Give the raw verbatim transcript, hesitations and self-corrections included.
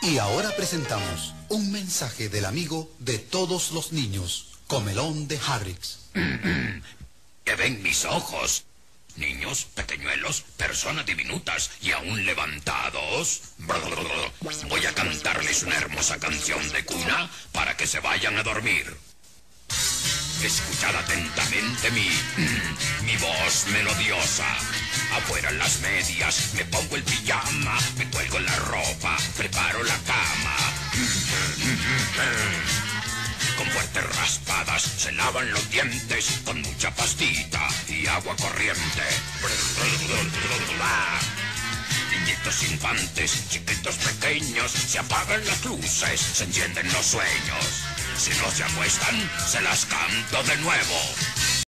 Y ahora presentamos un mensaje del amigo de todos los niños, Comelón de Harrix. ¿Qué ven mis ojos? Niños, pequeñuelos, personas diminutas y aún levantados. Voy a cantarles una hermosa canción de cuna para que se vayan a dormir. Escuchad atentamente mi, mi voz melodiosa. Afuera en las medias, me pongo el pijama, me cuelgo la ropa, preparo la cama. Con fuertes raspadas se lavan los dientes con mucha pastita y agua corriente. Niñitos infantes, chiquitos pequeños, se apagan las luces, se encienden los sueños. Si no se acuestan, se las canto de nuevo.